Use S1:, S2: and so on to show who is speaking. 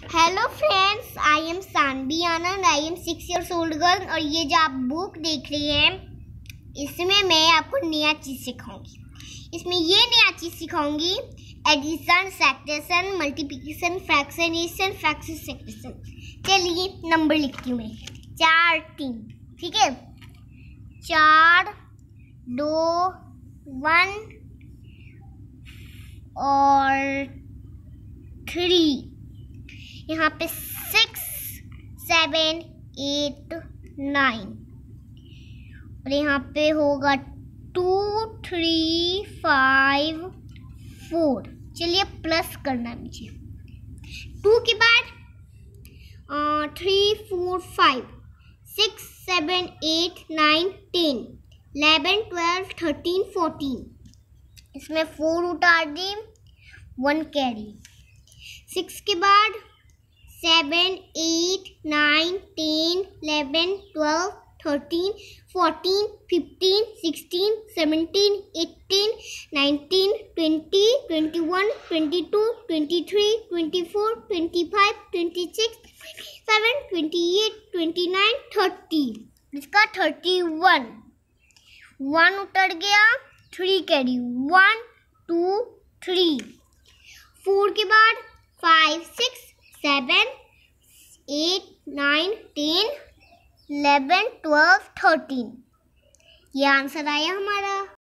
S1: Hello friends, I am Sanvi Anand. I am 6 years old girl. और ये जो आप बुक देख रही हैं, इसमें मैं आपको नया चीज़ सिखाऊंगी। इसमें ये नया चीज़ सिखाऊंगी, addition, subtraction, multiplication, fractionation, fraction. चलिए नंबर लिखती हूँ मैं। 4 3, ठीक है। 4 2 1 और 3। यहाँ पे 6 7 8 9 और यहाँ पे होगा 2 3 5 4। चलिए प्लस करना है मुझे। 2 के बाद 3 4 5 6 7 8 9 10 11 12 13 14। इसमें 4 उतार दी, 1 कैरी। 6 के बाद 7 8 9 10 11 12 13 14 15 16 17 18 19 20 21 22 23 24 25 26 27 28 29 30। इसका 31। 1 उतर गया, 3 कैरी। 1 2 3। 4 के बाद 5 6 7 8 9 10 11 12 13। ये आंसर आया हमारा।